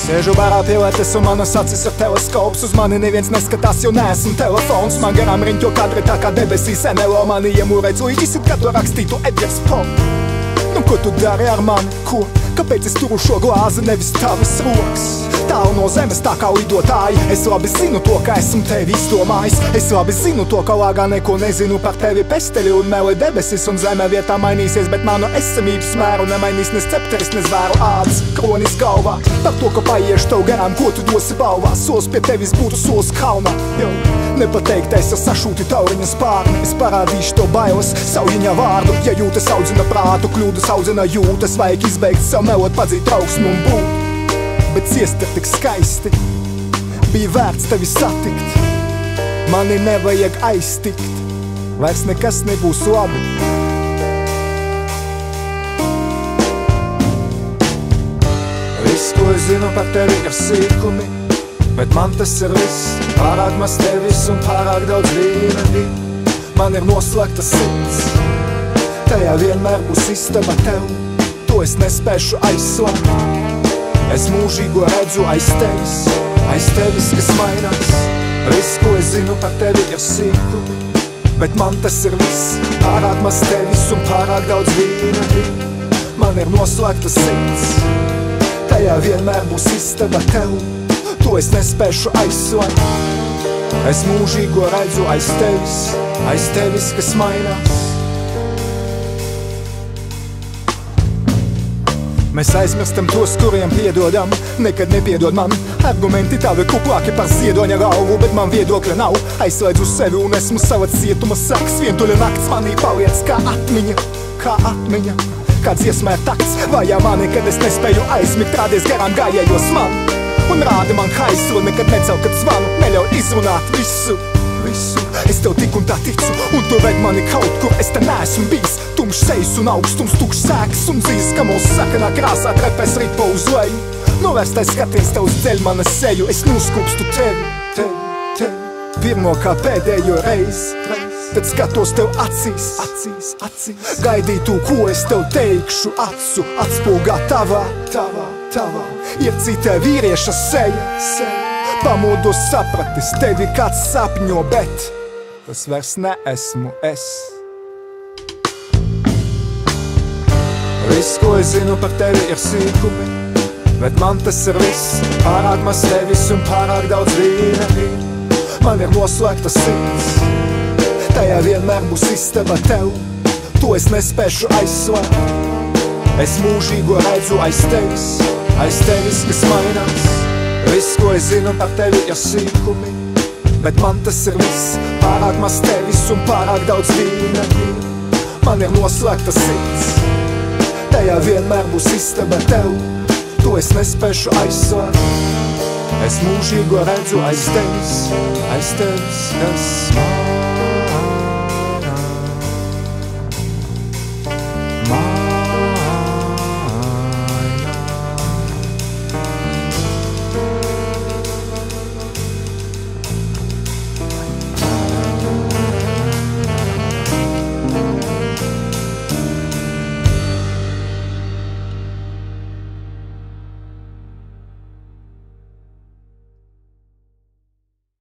Sēžu barā pielētes un manas acis ir teleskops. Uz mani neviens neskatās, jo neesmu telefons. Man garām riņķo kadri tā kā debesīs NLO. Mani iemūrē cuļķis, it kā to rakstītu Edgars Poe. Nu, ko tu dari ar mani? Ko? Kāpēc es turu šo glāzi, nevis tavas rokas? Tālu no zemes tā kā lidotāji. Es labi zinu to, ka esmu tevi izdomājis. Es labi zinu to, ka lāgā neko nezinu par tevi. Pesteļi un meli debesis un zeme vietā mainīsies, bet manu esamības mēru nemainīs ne scepteris, ne zvēru ādas kronis galvā. Par to, ka paiešu tev garām, ko tu dosi balvā. Sols pie tevis būtu sols kalnā. Nepateiktais ar sašūti tauriņa spārni. Es parādīšu tev bailes, saujiņā vārdu. Ja jūtas audzina prātu, kļūdas audzina jūtas. Vajag izbeigt sev melot, padzīt trauksmu un būt. Bet ciest ir tik skaisti, bija vērts tevi satikt. Mani nevajag aiztikt, vairs nekas nebūs labi. Viss, ko es zinu par tevi, ir sīkumi, bet man tas ir viss. Pārāk maz tevis un pārāk daudz vīna. Man ir noslēgta sirds, tajā vienmēr būs istaba tev. To es nespēšu aizslēgt. Es mūžīgo redzu aiz tevis, kas mainās. Viss, ko es zinu par tevi, ir sīkumi, bet man tas ir viss. Pārāk maz tevis un pārāk daudz vīna. Man ir noslēgta sirds, tajā vienmēr būs istaba tev. To es nespēšu aizslēgt. Es mūžīgo redzu aiz tevis, kas mainās. Mēs aizmirstam tos, kuriem piedodam, nekad nepiedod man. Argumenti tavi kuplāki par ziedoņa galvu, bet man viedokļa nav. Aizslēdzu sevi un esmu sava cietuma saks. Vientuļa nakts manī paliec kā atmiņa, kā dziesmē takts. Vajā mani, kad es nespēju aizmigt, rādies garām gājējos man. Un rādi man haislu, nekad necel, kad zvanu, neļauj izrunāt visu. Es tev tik un tā ticu, un tu ved mani kaut kur, es te neesmu bijis. Tumšs sejs un augstums, tukšs sēks un dzīves, ka mūsu sakanā krāsā trepes ripo uz leju. Novērstais skatiens tev uz dzeļ mana seju, es noskūpstu tevi. Pirmo kā pēdējo reizi, tad skatos tev acīs. Gaidītu, ko es tev teikšu, acu atspulgā tavā. Ir cita vīrieša seja. Pamodos sapratis, tevi kāds sapņo, bet tas vairs neesmu es. Viss, ko es zinu par tevi, ir sīkumi, bet man tas ir viss. Pārāk maz tevis un pārāk daudz vīna. Man ir noslēgta sirds, tajā vienmēr būs istaba tev. To es nespēšu aizslēgt. Es mūžīgo redzu aiz tevis, kas mainās. Viss, ko es zinu par tevi, ir sīkumi, bet man tas ir viss. Pārāk maz tevis un pārāk daudz vīna. Man ir noslēgta sirds, tajā vienmēr būs istaba tev. To es nespēšu aizslēgt. Es mūžīgo redzu aiz tevis, kas man.